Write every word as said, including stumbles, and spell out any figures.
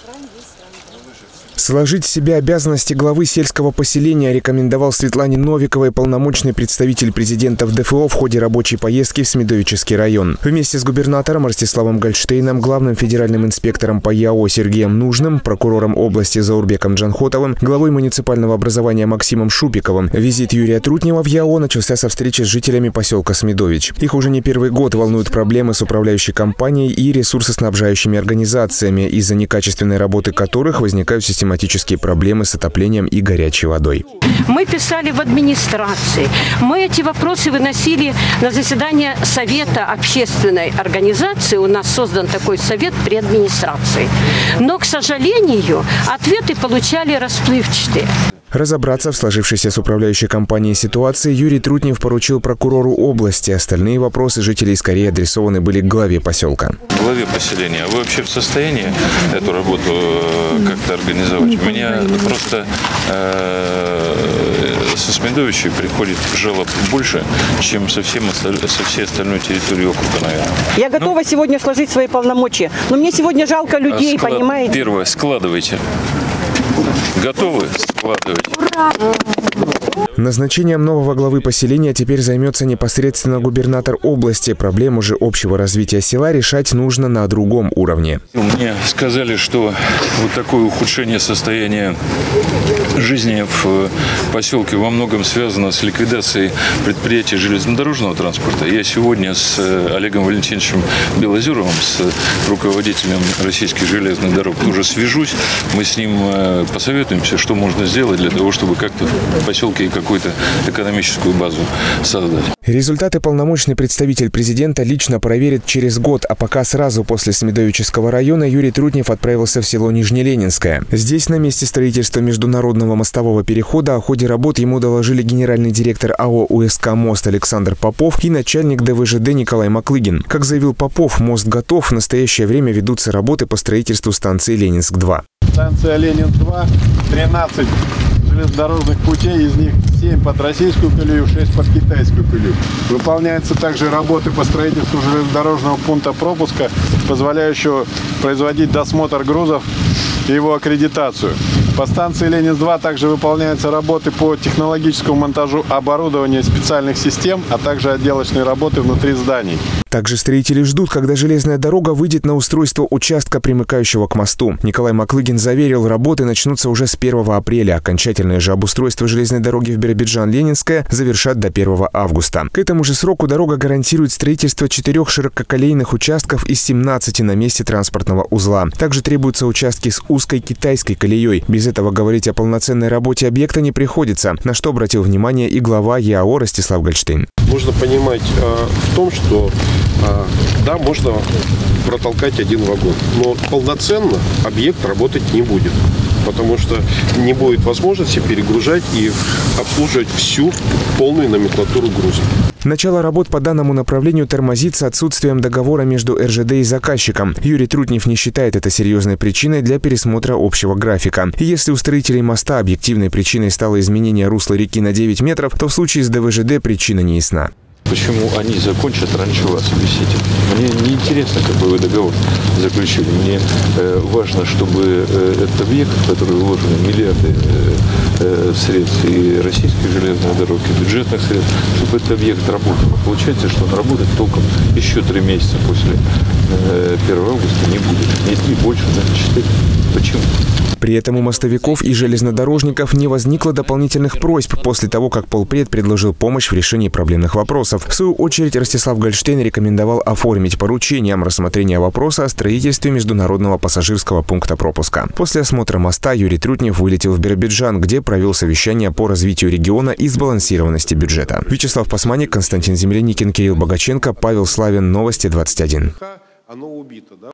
Сложить в себе обязанности главы сельского поселения рекомендовал Светлане Новиковой полномочный представитель президента в ДФО в ходе рабочей поездки в Смедовический район. Вместе с губернатором Ростиславом Гольштейном, главным федеральным инспектором по ЯО Сергеем Нужным, прокурором области Заурбеком Джанхотовым, главой муниципального образования Максимом Шупиковым, визит Юрия Трутнева в ЯО начался со встречи с жителями поселка Смедович. Их уже не первый год волнуют проблемы с управляющей компанией и ресурсоснабжающими организациями, из-за некачественной работы которых возникают систематические проблемы с отоплением и горячей водой. Мы писали в администрации, мы эти вопросы выносили на заседание Совета общественной организации, у нас создан такой совет при администрации. Но, к сожалению, ответы получали расплывчатые. Разобраться в сложившейся с управляющей компанией ситуации Юрий Трутнев поручил прокурору области. Остальные вопросы жителей скорее адресованы были к главе поселка. Главе поселения, а вы вообще в состоянии эту работу как-то организовать? У меня просто э, со Смедовичей приходит жалоб больше, чем со, всем, со всей остальной территории округа, наверное. Я готова ну, сегодня сложить свои полномочия, но мне сегодня жалко людей, склад... понимаете? Первое, складывайте. Готовы? Складывайте. Назначением нового главы поселения теперь займется непосредственно губернатор области. Проблему же общего развития села решать нужно на другом уровне. Мне сказали, что вот такое ухудшение состояния жизни в поселке во многом связано с ликвидацией предприятий железнодорожного транспорта. Я сегодня с Олегом Валентиновичем Белозеровым, с руководителем российских железных дорог, тоже свяжусь. Мы с ним посоветуемся, что можно сделать для того, чтобы как-то в поселке какую-то экономическую базу создать. Результаты полномочный представитель президента лично проверит через год, а пока сразу после Смедовического района Юрий Трутнев отправился в село Нижнеленинское. Здесь, на месте строительства международного мостового перехода, о ходе работ ему доложили генеральный директор АО УСК «Мост» Александр Попов и начальник ДВЖД Николай Маклыгин. Как заявил Попов, мост готов, в настоящее время ведутся работы по строительству станции Ленинск-два. Станция Ленин-два, тринадцать железнодорожных путей, из них семь под российскую колею, шесть под китайскую колею. Выполняются также работы по строительству железнодорожного пункта пропуска, позволяющего производить досмотр грузов и его аккредитацию. По станции Ленин-два также выполняются работы по технологическому монтажу оборудования специальных систем, а также отделочные работы внутри зданий. Также строители ждут, когда железная дорога выйдет на устройство участка, примыкающего к мосту. Николай Маклыгин заверил, работы начнутся уже с первого апреля. Окончательное же обустройство железной дороги в Биробиджан-Ленинская завершат до первого августа. К этому же сроку дорога гарантирует строительство четырех ширококолейных участков из семнадцати на месте транспортного узла. Также требуются участки с узкой китайской колеей. Без этого говорить о полноценной работе объекта не приходится, на что обратил внимание и глава ЯО Ростислав Гольштейн. Нужно понимать э, в том, что э, да, можно протолкать один вагон, но полноценно объект работать не будет, потому что не будет возможности перегружать и обслуживать всю полную номенклатуру груза. Начало работ по данному направлению тормозится отсутствием договора между эр жэ дэ и заказчиком. Юрий Трутнев не считает это серьезной причиной для пересмотра общего графика. И если у строителей моста объективной причиной стало изменение русла реки на девять метров, то в случае с дэ вэ жэ дэ причина не ясна. Почему они закончат раньше вас, объясните? Мне не интересно, какой вы договор заключили. Мне э, важно, чтобы э, этот объект, в который вложены миллиарды э, э, средств и российских железных дорог, и бюджетных средств, чтобы этот объект работал. Получается, что он работает толком еще три месяца после э, первого августа не будет. Не три, больше, даже четыре. Почему? При этом у мостовиков и железнодорожников не возникло дополнительных просьб после того, как полпред предложил помощь в решении проблемных вопросов. В свою очередь, Ростислав Гольштейн рекомендовал оформить поручением рассмотрения вопроса о строительстве международного пассажирского пункта пропуска. После осмотра моста Юрий Трутнев вылетел в Биробиджан, где провел совещание по развитию региона и сбалансированности бюджета. Вячеслав Пасманик, Константин Земляникин, Кирилл Богаченко, Павел Славин. Новости двадцать один.